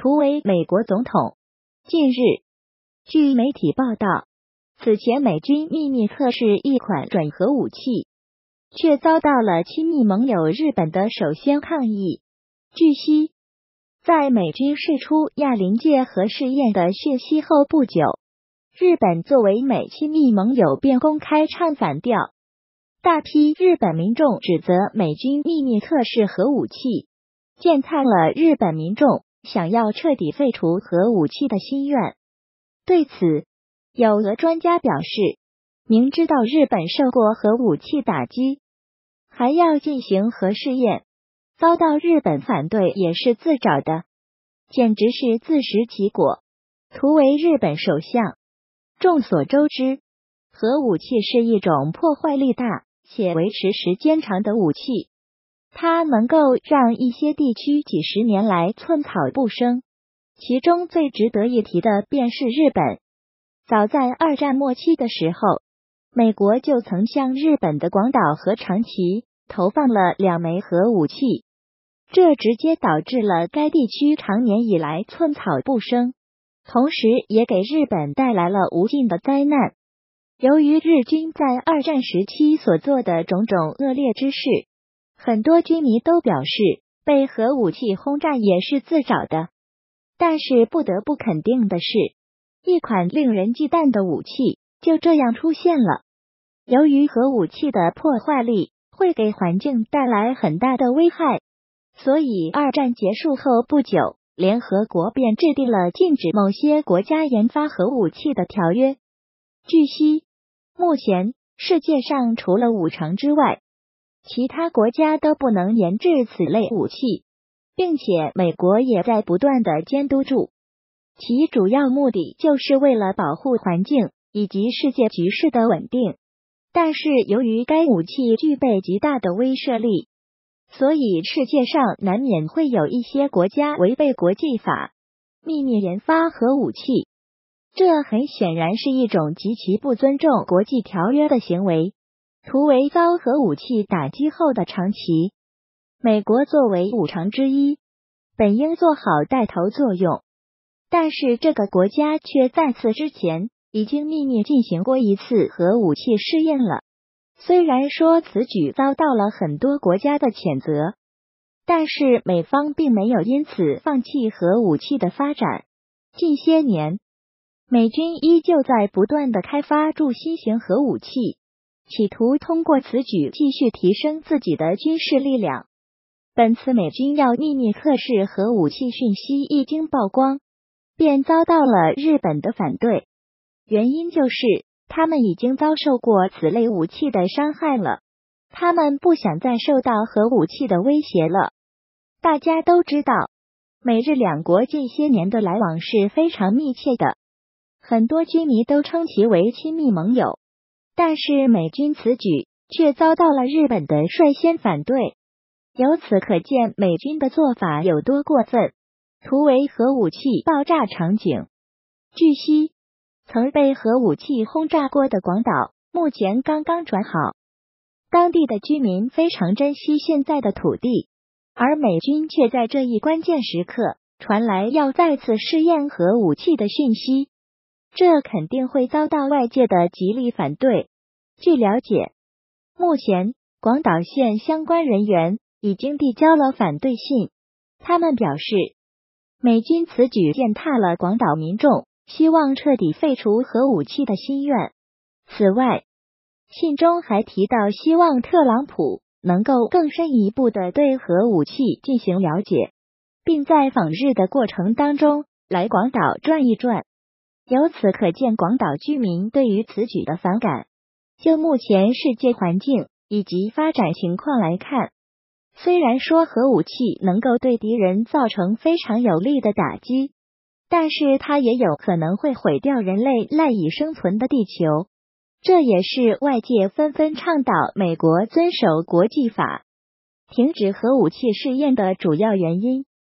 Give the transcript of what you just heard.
图为美国总统。近日，据媒体报道，此前美军秘密测试一款准核武器，却遭到了亲密盟友日本的首先抗议。据悉，在美军释出亚临界核试验的讯息后不久，日本作为美亲密盟友便公开唱反调。大批日本民众指责美军秘密测试核武器，践踏了日本民众想要彻底废除核武器的心愿。对此，有俄专家表示，明知道日本受过核武器打击，还要进行核试验，遭到日本反对也是自找的，简直是自食其果，图为日本首相。众所周知，核武器是一种破坏力大且维持时间长的武器，它能够让一些地区几十年来寸草不生。其中最值得一提的便是日本。早在二战末期的时候，美国就曾向日本的广岛和长崎投放了2枚核武器，这直接导致了该地区长年以来寸草不生，同时也给日本带来了无尽的灾难。由于日军在二战时期所做的种种恶劣之事，很多军迷都表示被核武器轰炸也是自找的。但是不得不肯定的是，一款令人忌惮的武器就这样出现了。由于核武器的破坏力会给环境带来很大的危害，所以二战结束后不久，联合国便制定了禁止某些国家研发核武器的条约。据悉，目前世界上除了5成之外，其他国家都不能研制此类武器，并且美国也在不断的监督住，其主要目的就是为了保护环境以及世界局势的稳定。但是由于该武器具备极大的威慑力，所以世界上难免会有一些国家违背国际法，秘密研发核武器。这很显然是一种极其不尊重国际条约的行为，图为遭核武器打击后的长崎。美国作为5常之一，本应做好带头作用，但是这个国家却在此之前已经秘密进行过一次核武器试验了。虽然说此举遭到了很多国家的谴责，但是美方并没有因此放弃核武器的发展。近些年，美军依旧在不断的开发出新型核武器，企图通过此举继续提升自己的军事力量。本次美军要秘密测试核武器讯息一经曝光，便遭到了日本的反对，原因就是他们已经遭受过此类武器的伤害了，他们不想再受到核武器的威胁了。大家都知道，美日两国近些年的来往是非常密切的，很多军迷都称其为亲密盟友，但是美军此举却遭到了日本的率先反对。由此可见美军的做法有多过分，图为核武器爆炸场景。据悉，曾被核武器轰炸过的广岛目前刚刚转好，当地的居民非常珍惜现在的土地，而美军却在这一关键时刻传来要再次试验核武器的讯息，这肯定会遭到外界的极力反对。据了解，目前广岛县相关人员已经递交了反对信，他们表示，美军此举践踏了广岛民众希望彻底废除核武器的心愿。此外，信中还提到希望特朗普能够更深一步的对核武器进行了解，并在访日的过程当中来广岛转一转。由此可见广岛居民对于此举的反感。就目前世界环境以及发展情况来看，虽然说核武器能够对敌人造成非常有力的打击，但是它也有可能会毁掉人类赖以生存的地球。这也是外界纷纷倡导美国遵守国际法，停止核武器试验的主要原因。